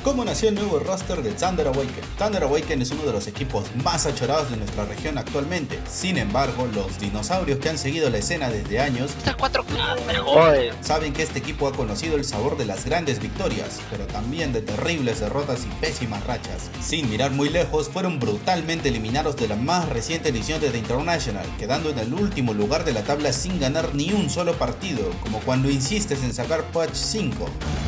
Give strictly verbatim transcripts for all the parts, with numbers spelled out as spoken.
¿Cómo nació el nuevo roster de Thunder Awaken? Thunder Awaken es uno de los equipos más achorados de nuestra región actualmente. Sin embargo, los dinosaurios que han seguido la escena desde años Estas cuatro clases, mejor. saben que este equipo ha conocido el sabor de las grandes victorias, pero también de terribles derrotas y pésimas rachas. Sin mirar muy lejos, fueron brutalmente eliminados de la más reciente edición de The International, quedando en el último lugar de la tabla sin ganar ni un solo partido, como cuando insistes en sacar patch cinco.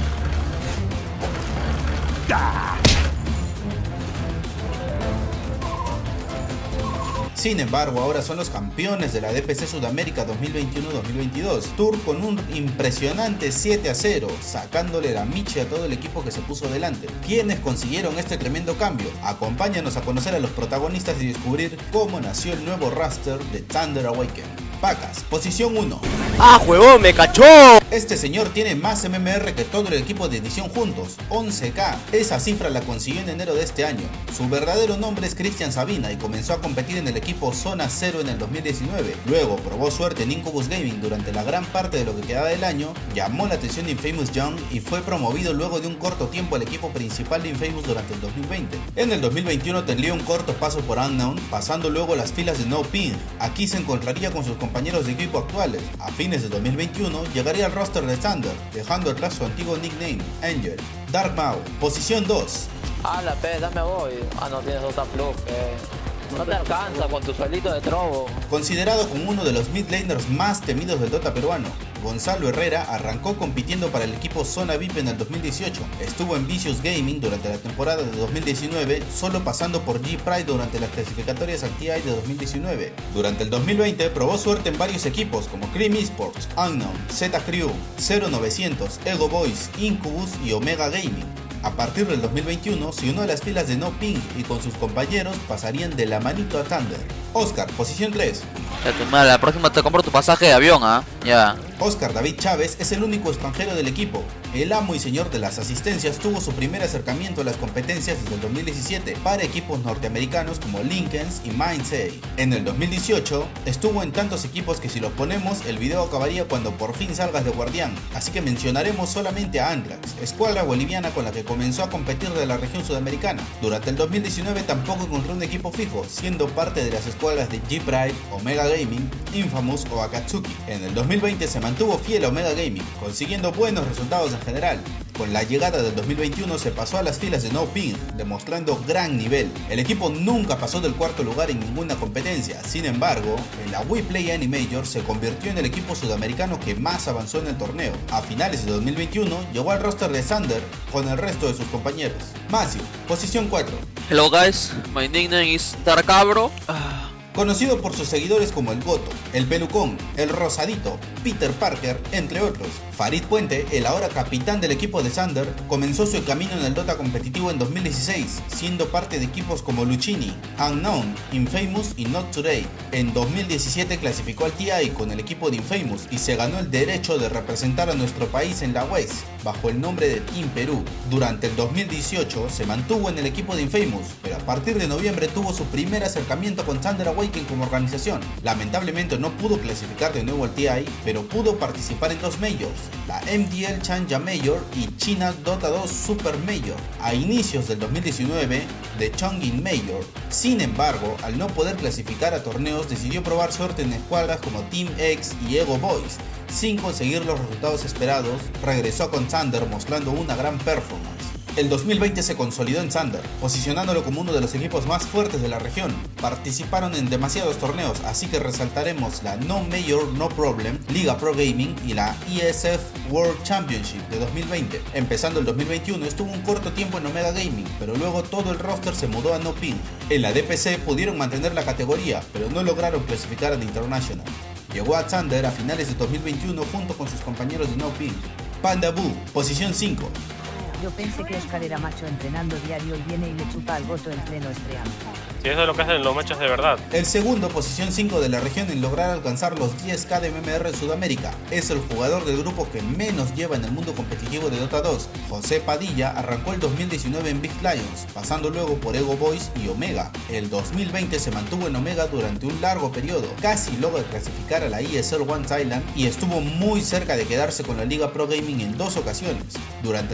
Sin embargo, ahora son los campeones de la D P C Sudamérica dos mil veintiuno dos mil veintidós, Tour con un impresionante siete a cero, sacándole la miche a todo el equipo que se puso delante. ¿Quiénes consiguieron este tremendo cambio? Acompáñanos a conocer a los protagonistas y descubrir cómo nació el nuevo roster de Thunder Awaken. Pacas, posición uno. ¡Ah, huevón, me cachó! Este señor tiene más M M R que todo el equipo de edición juntos, once K. Esa cifra la consiguió en enero de este año. Su verdadero nombre es Cristian Sabina y comenzó a competir en el equipo Zona Cero en el dos mil diecinueve. Luego probó suerte en Incubus Gaming durante la gran parte de lo que quedaba del año, llamó la atención de Infamous Young y fue promovido luego de un corto tiempo al equipo principal de Infamous durante el dos mil veinte. En el dos mil veintiuno tendría un corto paso por Unknown, pasando luego a las filas de No Ping. Aquí se encontraría con sus compañeros de equipo actuales. A fines de dos mil veintiuno llegaría al roster de Thunder, dejando atrás su antiguo nickname, Angel. Dark Mao, posición dos. Ah, la P, dame voy. Ah, no tienes otra plus, eh. No te alcanza con tu suelito de trobo. Considerado como uno de los mid laners más temidos del Dota peruano, Gonzalo Herrera arrancó compitiendo para el equipo Zona V I P en el dos mil dieciocho. Estuvo en Vicious Gaming durante la temporada de dos mil diecinueve, solo pasando por G-Pride durante las clasificatorias al T I de dos mil diecinueve. Durante el dos mil veinte probó suerte en varios equipos como Cream Esports, Unknown, Z-Crew, cero novecientos, Ego Boys, Incubus y Omega Gaming. A partir del dos mil veintiuno se unió a las filas de No Ping y con sus compañeros pasarían de la manito a Thunder. Oscar, posición tres. Ya tu madre, la próxima te compro tu pasaje de avión, ¿ah? ¿eh? Ya. Oscar David Chávez es el único extranjero del equipo. El amo y señor de las asistencias tuvo su primer acercamiento a las competencias desde el dos mil diecisiete para equipos norteamericanos como Lincolns y Mindsay. En el dos mil dieciocho estuvo en tantos equipos que si los ponemos el video acabaría cuando por fin salgas de guardián, así que mencionaremos solamente a Andrax, escuadra boliviana con la que comenzó a competir de la región sudamericana. Durante el dos mil diecinueve tampoco encontró un equipo fijo, siendo parte de las escuadras de G-Pride, Omega Gaming, Infamous o Akatsuki. En el dos mil veinte se mantuvo fiel a Omega Gaming, consiguiendo buenos resultados en general. Con la llegada del dos mil veintiuno se pasó a las filas de No Ping, demostrando gran nivel. El equipo nunca pasó del cuarto lugar en ninguna competencia. Sin embargo, en la WePlay Animajor se convirtió en el equipo sudamericano que más avanzó en el torneo. A finales de dos mil veintiuno llegó al roster de Thunder con el resto de sus compañeros. Macio, posición cuatro. Hello guys, my nickname is Darkabro. Ah. Conocido por sus seguidores como el Goto, el Pelucón, el Rosadito, Peter Parker, entre otros. Farid Puente, el ahora capitán del equipo de Thunder, comenzó su camino en el Dota competitivo en dos mil dieciséis, siendo parte de equipos como Lucchini, Unknown, Infamous y Not Today. En dos mil diecisiete clasificó al T I con el equipo de Infamous y se ganó el derecho de representar a nuestro país en la West, bajo el nombre de Team Perú. Durante el dos mil dieciocho se mantuvo en el equipo de Infamous, pero a partir de noviembre tuvo su primer acercamiento con Thunder Awaken como organización. Lamentablemente no pudo clasificar de nuevo al T I, pero pudo participar en dos Majors, la M D L Chanja Major y China Dota dos Super Major, a inicios del dos mil diecinueve de Chongqing Major. Sin embargo, al no poder clasificar a torneos, decidió probar suerte en escuadras como Team X y Ego Boys. Sin conseguir los resultados esperados, regresó con Thunder mostrando una gran performance. El dos mil veinte se consolidó en Thunder, posicionándolo como uno de los equipos más fuertes de la región. Participaron en demasiados torneos, así que resaltaremos la No Major No Problem, Liga Pro Gaming y la E S F World Championship de dos mil veinte. Empezando el dos mil veintiuno estuvo un corto tiempo en Omega Gaming, pero luego todo el roster se mudó a No Ping. En la D P C pudieron mantener la categoría, pero no lograron clasificar a The International. Llegó a Thunder a finales de dos mil veintiuno junto con sus compañeros de No Ping. Panda Boo, posición cinco. Yo pensé que Oscar era macho entrenando diario y viene y le chupa al Goto en pleno stream. Si eso es lo que hacen los machos de verdad. El segundo, posición cinco de la región en lograr alcanzar los diez K de M M R en Sudamérica. Es el jugador del grupo que menos lleva en el mundo competitivo de Dota dos. José Padilla arrancó el dos mil diecinueve en Big Lions, pasando luego por Ego Boys y Omega. El dos mil veinte se mantuvo en Omega durante un largo periodo, casi logra clasificar a la E S L One Thailand y estuvo muy cerca de quedarse con la Liga Pro Gaming en dos ocasiones. Durante el dos mil veintiuno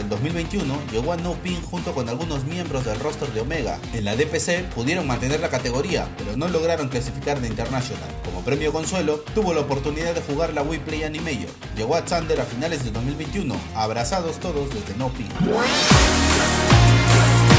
veintiuno llegó a No Pin junto con algunos miembros del roster de Omega. En la D P C pudieron mantener la categoría, pero no lograron clasificar de International. Como premio consuelo, tuvo la oportunidad de jugar la We Play Animator. Llegó a Thunder a finales de dos mil veintiuno, abrazados todos desde No Pin.